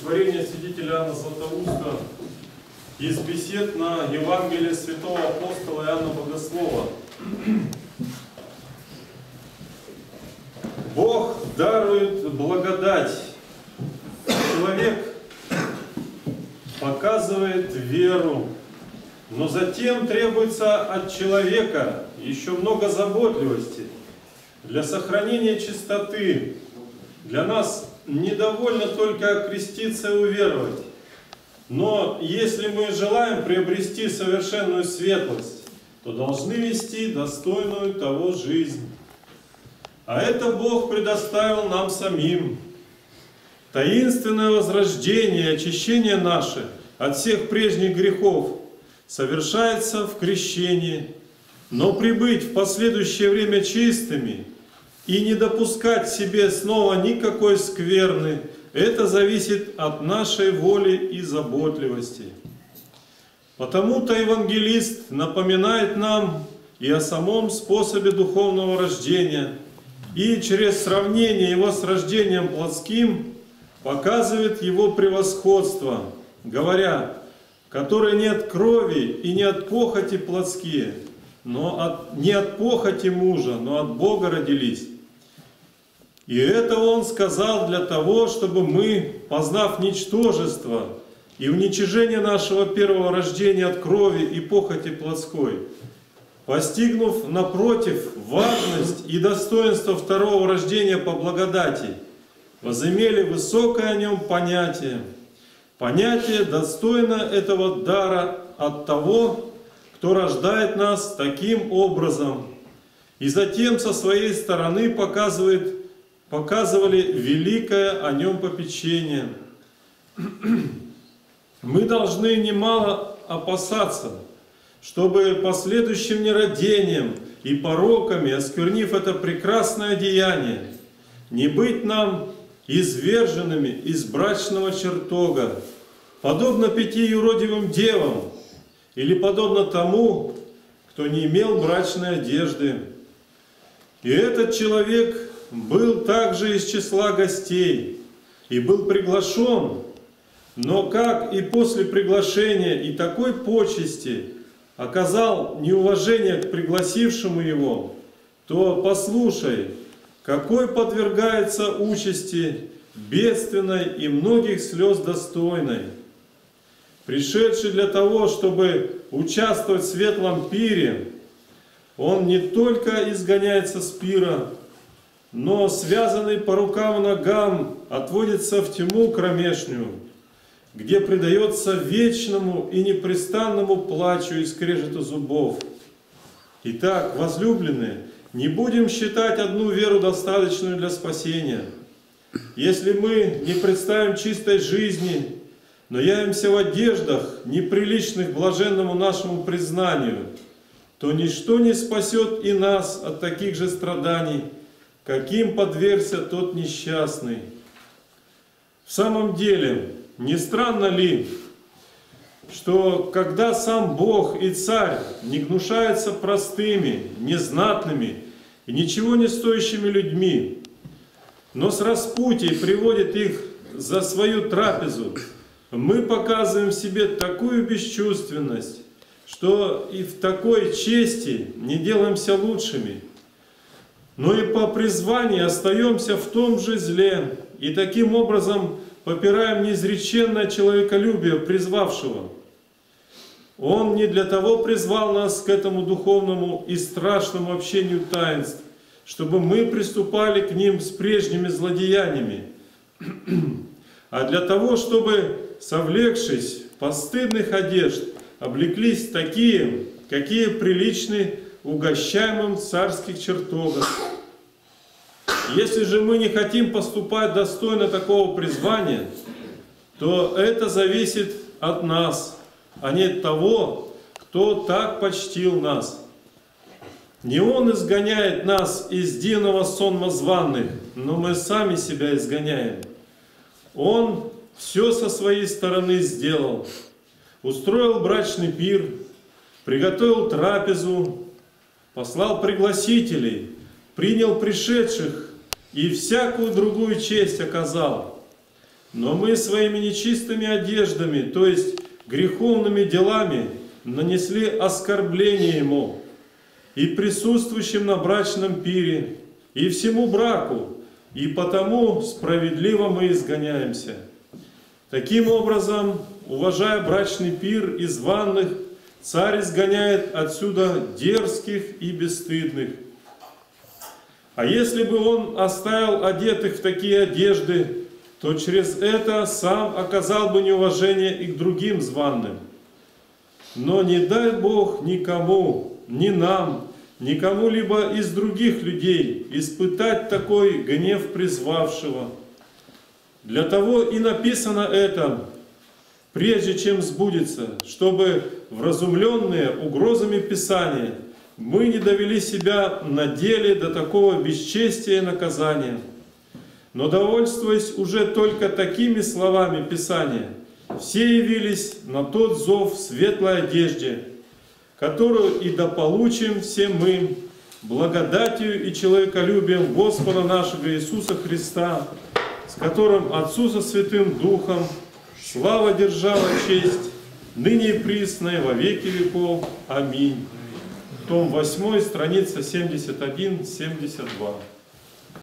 Стихотворение святителя Иоанна Златоуста из бесед на Евангелие святого апостола Иоанна Богослова. Бог дарует благодать. Человек показывает веру, но затем требуется от человека еще много заботливости для сохранения чистоты. Для нас недовольно только креститься и уверовать. Но если мы желаем приобрести совершенную светлость, то должны вести достойную того жизнь. А это Бог предоставил нам самим. Таинственное возрождение, очищение наше от всех прежних грехов совершается в крещении, но прибыть в последующее время чистыми и не допускать себе снова никакой скверны, это зависит от нашей воли и заботливости. Потому-то евангелист напоминает нам и о самом способе духовного рождения, и через сравнение его с рождением плотским показывает его превосходство, говоря, которое не от крови и не от похоти плотские, не от похоти мужа, но от Бога родились. И это Он сказал для того, чтобы мы, познав ничтожество и уничижение нашего первого рождения от крови и похоти плотской, постигнув, напротив, важность и достоинство второго рождения по благодати, возымели высокое о нем понятие. Понятие достойно этого дара от того, кто рождает нас таким образом, и затем со своей стороны показывали великое о нем попечение. Мы должны немало опасаться, чтобы последующим нерадением и пороками, осквернив это прекрасное деяние, не быть нам изверженными из брачного чертога, подобно 5 юродивым девам, или подобно тому, кто не имел брачной одежды. И этот человек был также из числа гостей и был приглашен, но как и после приглашения и такой почести оказал неуважение к пригласившему его, то послушай, какой подвергается участи бедственной и многих слез достойной. Пришедший для того, чтобы участвовать в светлом пире, он не только изгоняется с пира, но связанный по рукам и ногам отводится в тьму кромешнюю, где предается вечному и непрестанному плачу и скрежету зубов. Итак, возлюбленные, не будем считать одну веру достаточную для спасения. Если мы не представим чистой жизни, но явимся в одеждах, неприличных блаженному нашему признанию, то ничто не спасет и нас от таких же страданий, каким подвергся тот несчастный. В самом деле, не странно ли, что когда сам Бог и Царь не гнушается простыми, незнатными и ничего не стоящими людьми, но с распутием приводит их за свою трапезу, мы показываем себе такую бесчувственность, что и в такой чести не делаемся лучшими, но и по призванию остаемся в том же зле, и таким образом попираем неизреченное человеколюбие призвавшего. Он не для того призвал нас к этому духовному и страшному общению таинств, чтобы мы приступали к ним с прежними злодеяниями, а для того, чтобы, совлекшись постыдных одежд, облеклись такие, какие приличны угощаемым в царских чертогах. Если же мы не хотим поступать достойно такого призвания, то это зависит от нас, а не от того, кто так почтил нас. Не Он изгоняет нас из дивного сонма званых, но мы сами себя изгоняем. Он все со своей стороны сделал. Устроил брачный пир, приготовил трапезу, послал пригласителей, принял пришедших и всякую другую честь оказал. Но мы своими нечистыми одеждами, то есть греховными делами, нанесли оскорбление Ему и присутствующим на брачном пире, и всему браку, и потому справедливо мы изгоняемся. Таким образом, уважая брачный пир и званых, царь изгоняет отсюда дерзких и бесстыдных. А если бы он оставил одетых в такие одежды, то через это сам оказал бы неуважение и к другим званым. Но не дай Бог никому, ни нам, ни кому-либо из других людей испытать такой гнев призвавшего. Для того и написано это, прежде чем сбудется, чтобы вразумленные угрозами Писания мы не довели себя на деле до такого бесчестия и наказания. Но довольствуясь уже только такими словами Писания, все явились на тот зов в светлой одежде, которую и дополучим все мы благодатью и человеколюбием Господа нашего Иисуса Христа, с которым Отцу со Святым Духом слава, держава, честь, ныне и присно и во веки веков. Аминь. Том 8, страница 71-72.